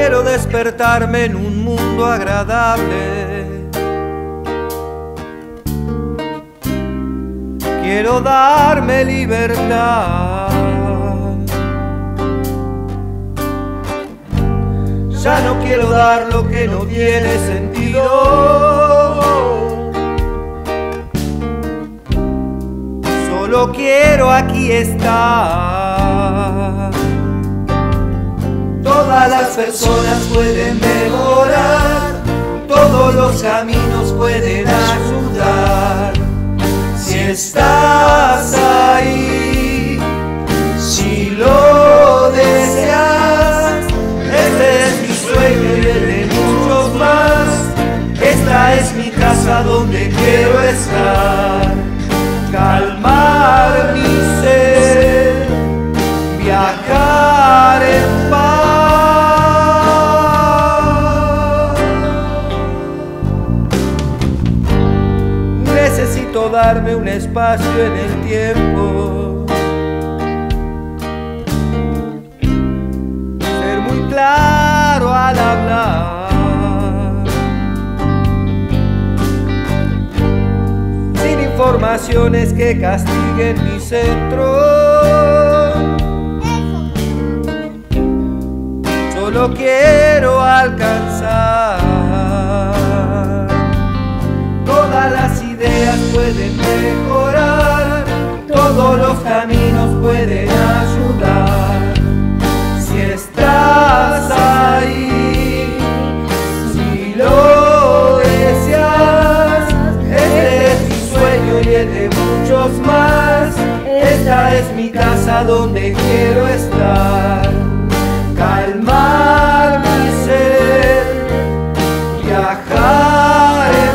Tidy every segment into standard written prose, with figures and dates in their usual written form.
quiero despertarme en un mundo agradable. Quiero darme libertad. Ya no quiero dar lo que no tiene sentido. Solo quiero aquí estar. Todas las personas pueden mejorar, todos los caminos pueden ayudar. Si estás ahí, si lo deseas, este es mi sueño y el de muchos más. Esta es mi casa donde quiero estar. Calmar mi ser, viajar en paz. Necesito darme un espacio en el tiempo, ser muy claro al hablar, sin informaciones que castiguen mi centro. Solo quiero alcanzar. Todas las ideas pueden mejorar, todos los caminos pueden ayudar. Si estás ahí, si lo deseas, este es mi sueño y el de muchos más. Esta es mi casa donde quiero estar. Calmar mi ser, viajar en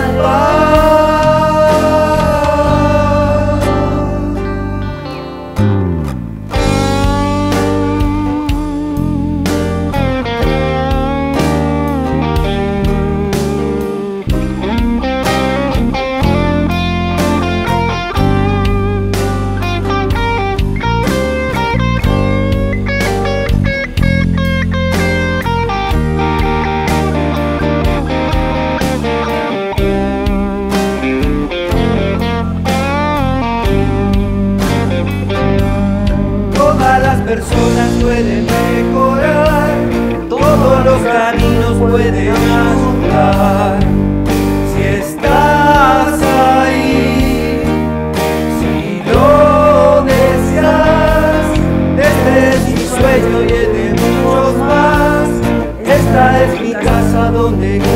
personas pueden mejorar, todos los caminos pueden ayudar. Si estás ahí, si lo deseas, este es mi sueño y el de muchos más. Esta es mi casa donde